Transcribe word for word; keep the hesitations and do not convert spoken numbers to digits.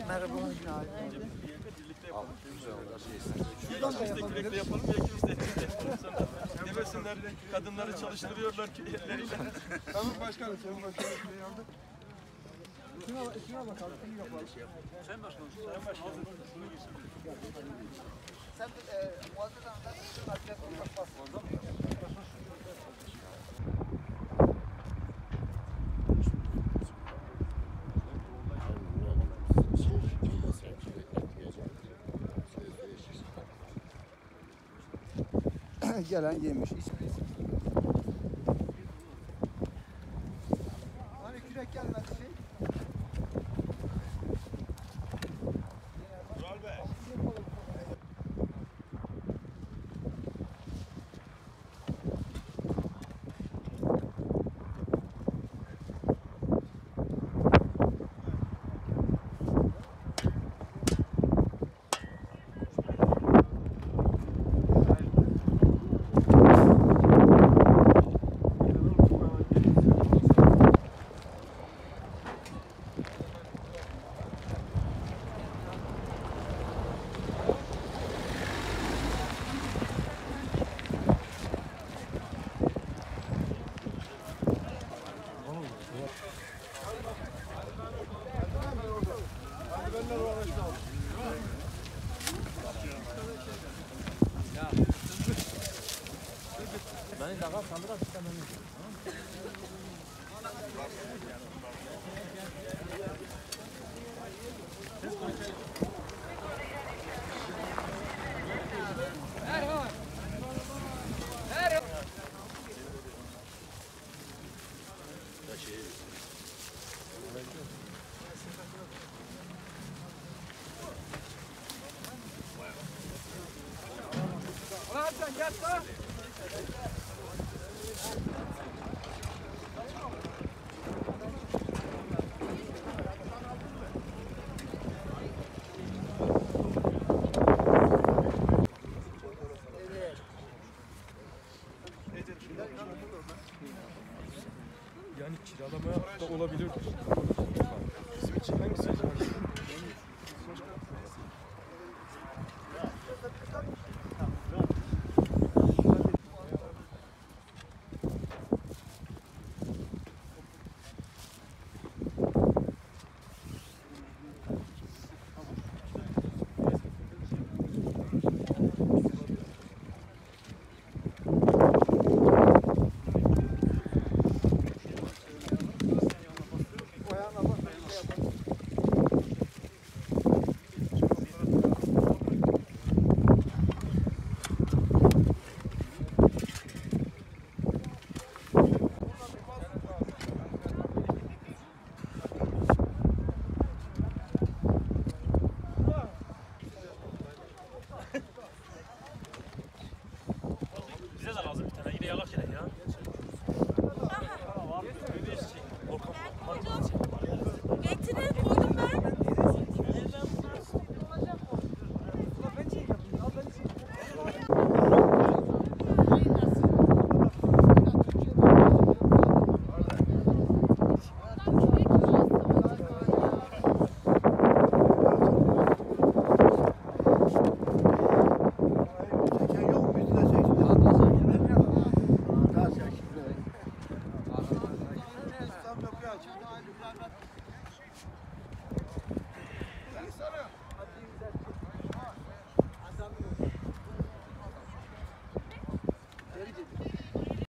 Merhaba. Birlikte yapalım. Ya ikimiz de kürekle yapalım, ya ikimiz de kürekle yapalım. Sonra demesinler, kadınları çalıştırıyorlar ki elleriyle. Tamam başkanım, sen başkanım. Şuna, şuna bakalım, şunu yapalım. Sen başkanım, sen başkanım. Şunu girsin. Sen muazzeden anlatırsın, arkaya olmak fazla. Gelen yemiş, içmiş. Hani kürek gelmedi şey. Mural Bey. Ben daha sandıra tutamam. Merhaba. Merhaba. Ulan sen gel lan. Yani kiralamaya da olabilir. Bizim için hangisi? Bize de lazım bir tane. Yine yalak yine ya. Getirin, koydum ben. Seni soruyorum.